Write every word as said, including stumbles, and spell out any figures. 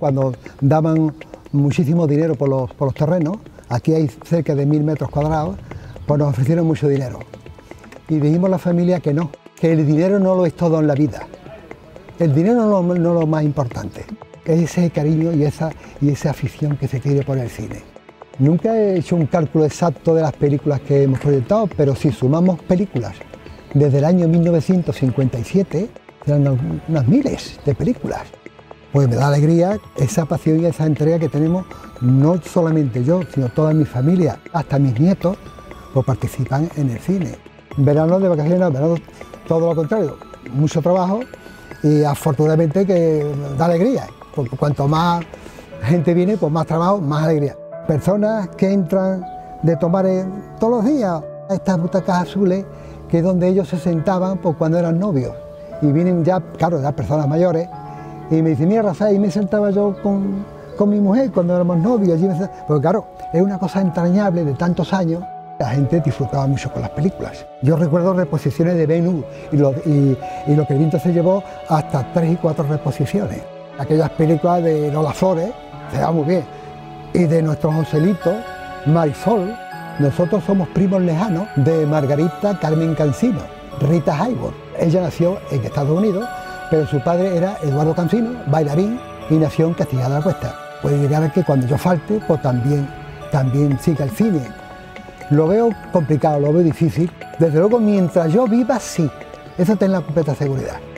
Cuando daban muchísimo dinero por los, por los terrenos, aquí hay cerca de mil metros cuadrados, pues nos ofrecieron mucho dinero. Y dijimos a la familia que no, que el dinero no lo es todo en la vida. El dinero no es lo, no lo más importante. Es ese cariño y esa, y esa afición que se tiene por el cine. Nunca he hecho un cálculo exacto de las películas que hemos proyectado, pero si sumamos películas desde el año mil novecientos cincuenta y siete, serán unas miles de películas. Pues me da alegría esa pasión y esa entrega que tenemos, no solamente yo, sino toda mi familia, hasta mis nietos, pues participan en el cine. Verano de vacaciones, verano todo lo contrario, mucho trabajo y afortunadamente que da alegría, porque cuanto más gente viene, pues más trabajo, más alegría. Personas que entran de tomar todos los días a estas butacas azules, que es donde ellos se sentaban pues, cuando eran novios, y vienen ya, claro, ya personas mayores, y me dicen, mira Rafael, ahí me sentaba yo con, con mi mujer cuando éramos novios, allí me sentaba. Porque claro, es una cosa entrañable de tantos años, la gente disfrutaba mucho con las películas. Yo recuerdo reposiciones de Ben-Hur y lo, y, y lo que el viento se llevó hasta tres y cuatro reposiciones. Aquellas películas de Lola Flores, se da muy bien, y de nuestros Joselitos, Marisol. Nosotros somos primos lejanos de Margarita Carmen Cansino, Rita Hayworth. Ella nació en Estados Unidos, pero su padre era Eduardo Cansino, bailarín, y nació en Castilla de la Cuesta. Puede llegar a que cuando yo falte, pues también, también siga el cine. Lo veo complicado, lo veo difícil. Desde luego, mientras yo viva, sí. Eso ten la completa seguridad.